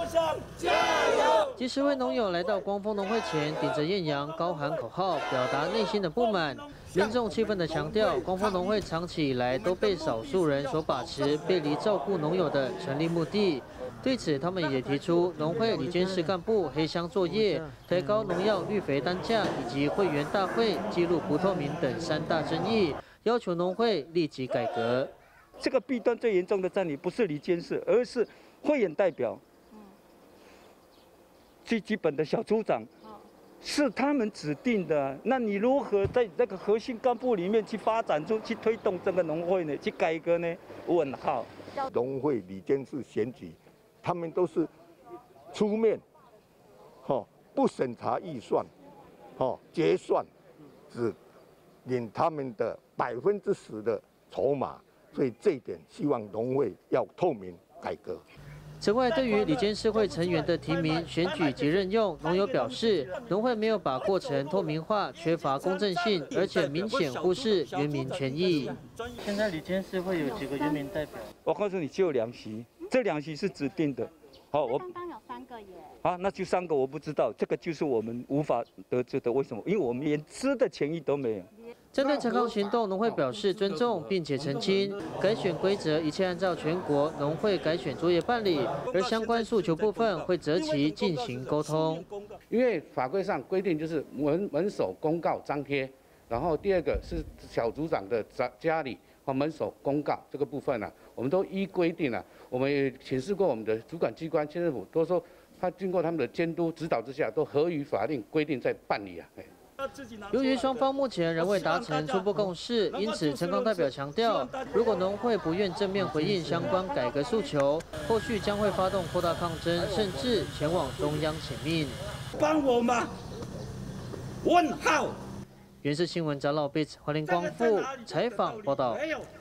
上加油！ 几十位农友来到光丰农会前，顶着艳阳，高喊口号，表达内心的不满。民众气愤地强调，光丰农会长期以来都被少数人所把持，背离照顾农友的成立目的。对此，他们也提出农会里监事干部黑箱作业、抬高农药绿肥单价以及会员大会记录不透明等3大争议，要求农会立即改革。 这个弊端最严重的占理不是里监事，而是会员代表。最基本的小组长是他们指定的，那你如何在那个核心干部里面去发展出、去推动这个农会呢？去改革呢？问号。 农会里监事选举，他们都是出面，不审查预算，决算，只领他们的10%的筹码，所以这一点希望农会要透明改革。 此外，对于里监事会成员的提名、选举及任用，农友表示，农会没有把过程透明化，缺乏公正性，而且明显忽视原民权益。现在里监事会有几个原民代表？ 我告诉你，只有2席，这2席是指定的。好， 刚刚有3个耶。 啊，那就3个，我不知道，这个就是我们无法得知的。为什么？因为我们连知的权益都没有。 针对陈抗行动，农会表示尊重，并且澄清改选规则一切按照全国农会改选作业办理，而相关诉求部分会择期进行沟通。 因为法规上规定就是门首公告张贴，然后第2个是小组长的家里门首公告这个部分呢，我们都依规定了。我们也请示过我们的主管机关县政府，都说他经过他们的监督指导之下，都合于法令规定在办理啊。 由于双方目前仍未达成初步共识，因此陈抗代表强调，如果农会不愿正面回应相关改革诉求，后续将会发动扩大抗争，甚至前往中央请命。 帮我吗？问号。 原视新闻张老贝、华林光复采访报道。